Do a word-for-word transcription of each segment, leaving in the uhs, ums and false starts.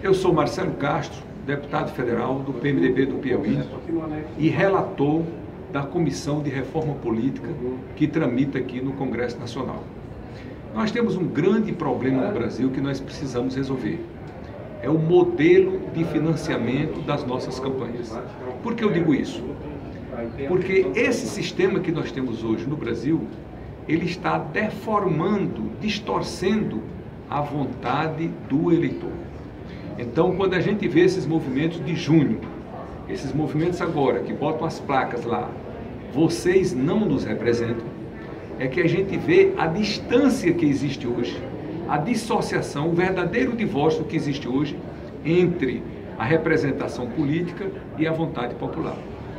Eu sou Marcelo Castro, deputado federal do P M D B do Piauí e relator da Comissão de Reforma Política que tramita aqui no Congresso Nacional. Nós temos um grande problema no Brasil que nós precisamos resolver. É o modelo de financiamento das nossas campanhas. Por que eu digo isso? Porque esse sistema que nós temos hoje no Brasil, ele está deformando, distorcendo a vontade do eleitor. Então, quando a gente vê esses movimentos de junho, esses movimentos agora que botam as placas lá, vocês não nos representam, é que a gente vê a distância que existe hoje, a dissociação, o verdadeiro divórcio que existe hoje entre a representação política e a vontade popular.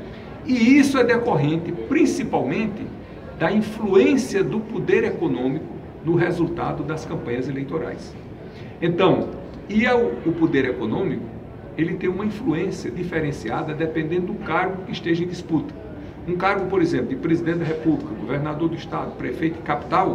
E isso é decorrente principalmente da influência do poder econômico no resultado das campanhas eleitorais. Então, e o poder econômico, ele tem uma influência diferenciada dependendo do cargo que esteja em disputa. Um cargo, por exemplo, de presidente da República, governador do estado, prefeito de capital,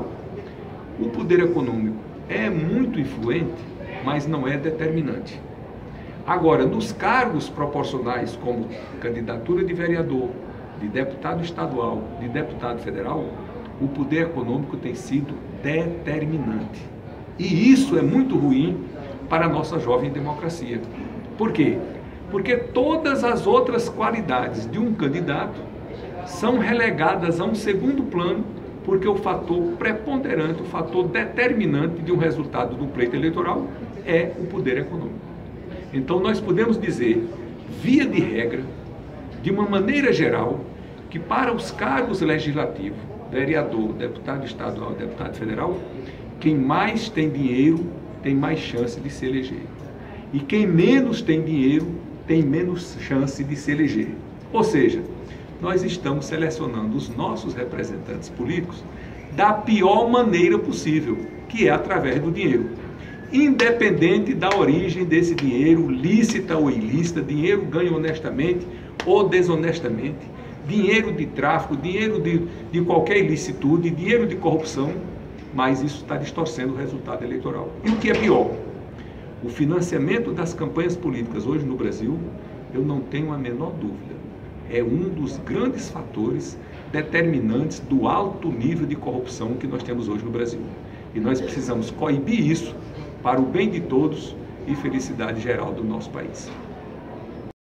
o poder econômico é muito influente, mas não é determinante. Agora, nos cargos proporcionais, como candidatura de vereador, de deputado estadual, de deputado federal, o poder econômico tem sido determinante. E isso é muito ruim para a nossa jovem democracia. Por quê? Porque todas as outras qualidades de um candidato são relegadas a um segundo plano, porque o fator preponderante, o fator determinante de um resultado do pleito eleitoral é o poder econômico. Então nós podemos dizer, via de regra, de uma maneira geral, que para os cargos legislativos, vereador, deputado estadual, deputado federal, quem mais tem dinheiro tem mais chance de se eleger. E quem menos tem dinheiro tem menos chance de se eleger. Ou seja, nós estamos selecionando os nossos representantes políticos da pior maneira possível, que é através do dinheiro. Independente da origem desse dinheiro, lícita ou ilícita, dinheiro ganho honestamente ou desonestamente, dinheiro de tráfico, dinheiro de, de qualquer ilicitude, dinheiro de corrupção, mas isso está distorcendo o resultado eleitoral. E o que é pior? O financiamento das campanhas políticas hoje no Brasil, eu não tenho a menor dúvida, é um dos grandes fatores determinantes do alto nível de corrupção que nós temos hoje no Brasil. E nós precisamos coibir isso para o bem de todos e felicidade geral do nosso país.